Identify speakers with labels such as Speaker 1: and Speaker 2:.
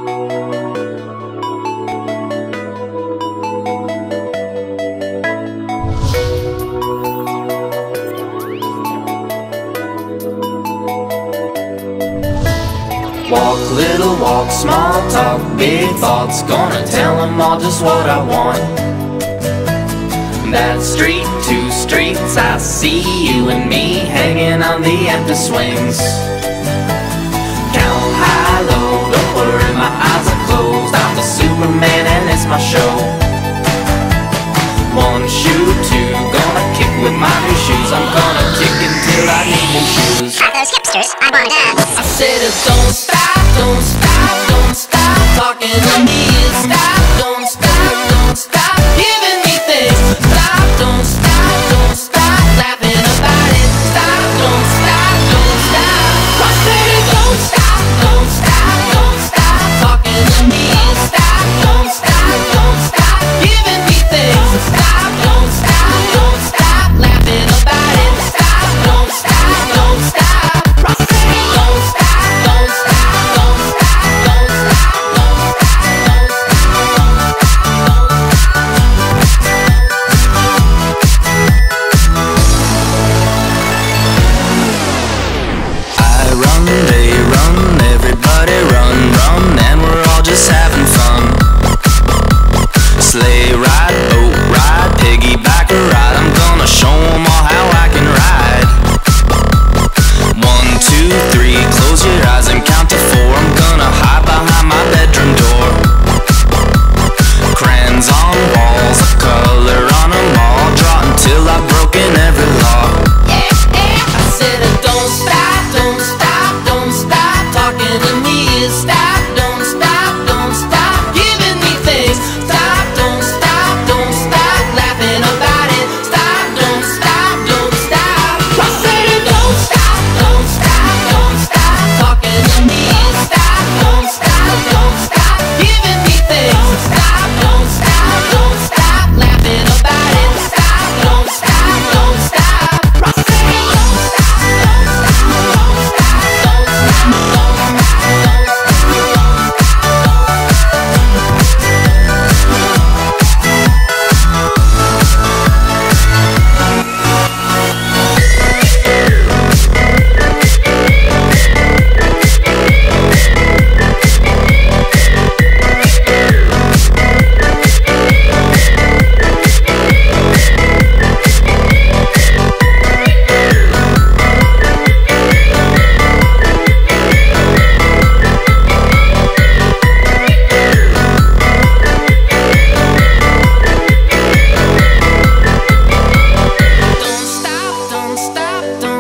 Speaker 1: Walk, little walk, small talk, big thoughts. Gonna tell them all just what I want. That street, two streets, I see you and me hanging on the empty swings. Count high, low, don't worry, my eyes are closed. I'm the Superman and it's my show. One shoe, two, gonna kick with my new shoes. I'm gonna kick until I need new shoes.
Speaker 2: At those hipsters, I wanna dance.
Speaker 1: I said, don't stop, don't stop, don't stop talking to me. Stop, don't stop giving me things. Stop, don't stop laughing about it. Stop, don't stop, don't stop. I said, don't stop, don't stop, don't stop talking to me. Stop, don't stop giving me things. Stop, don't stop laughing about it. Stop, don't stop, don't stop. I said, don't stop, don't stop, don't stop, don't stop, don't
Speaker 3: I run, they run, everybody run, run, and we're all just having fun. Sleigh ride, boat ride, piggyback ride, I'm gonna show 'em all how I can ride. 1, 2, 3, close your eyes and count to 4, I'm gonna hide behind my bedroom door. Crayons on walls, a color on 'em all, draw until I've broken every law.
Speaker 1: I said, don't stop, don't stop, don't stop talking to me. Stop, don't stop giving me things. Stop, don't stop laughing about it. Stop, don't stop, don't stop. I said, don't stop, don't stop, don't stop talking to me. Stop, don't stop giving me things. Stop, don't stop laughing about it. Stop, don't stop, don't stop. I said, don't stop, don't stop, don't stop, don't stop. Don't